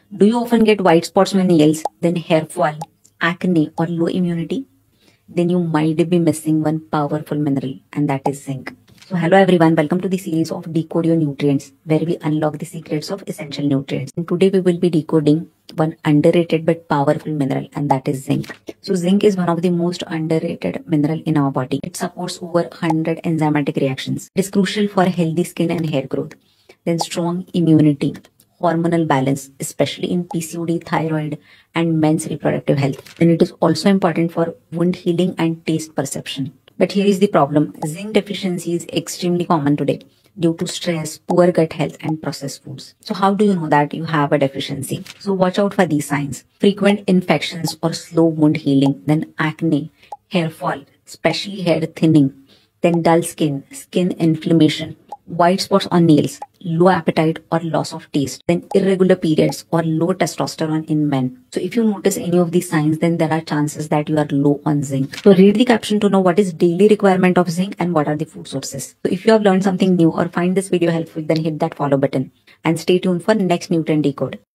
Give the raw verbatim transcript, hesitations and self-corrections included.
Do you often get white spots on nails, then hair fall, acne, or low immunity? Then you might be missing one powerful mineral, and that is zinc. So hello everyone, welcome to the series of Decode Your Nutrients, where we unlock the secrets of essential nutrients. And today we will be decoding one underrated but powerful mineral, and that is zinc. So zinc is one of the most underrated mineral in our body. It supports over one hundred enzymatic reactions. It is crucial for healthy skin and hair growth. Then strong immunity, hormonal balance, especially in P C O D, thyroid, and men's reproductive health. Then it is also important for wound healing and taste perception. But here is the problem. Zinc deficiency is extremely common today due to stress, poor gut health, and processed foods. So how do you know that you have a deficiency? So watch out for these signs. Frequent infections or slow wound healing, then acne, hair fall, especially hair thinning, then dull skin, skin inflammation, white spots on nails, low appetite or loss of taste, then irregular periods or low testosterone in men. So if you notice any of these signs, then there are chances that you are low on zinc. So read the caption to know what is daily requirement of zinc and what are the food sources. So if you have learned something new or find this video helpful, then hit that follow button and stay tuned for next nutrient decode.